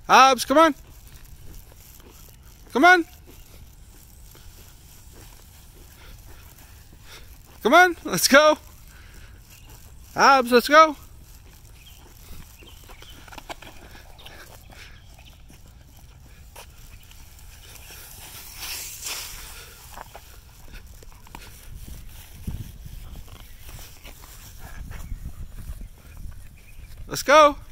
Hobbes, come on. Come on. Come on, let's go. Hobbes, let's go. Let's go.